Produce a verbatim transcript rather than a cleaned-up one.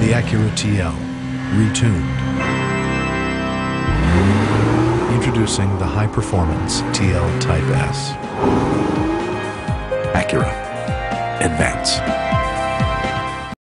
The Acura T L, Retuned. Introducing the high-performance T L Type S. Acura. Advance.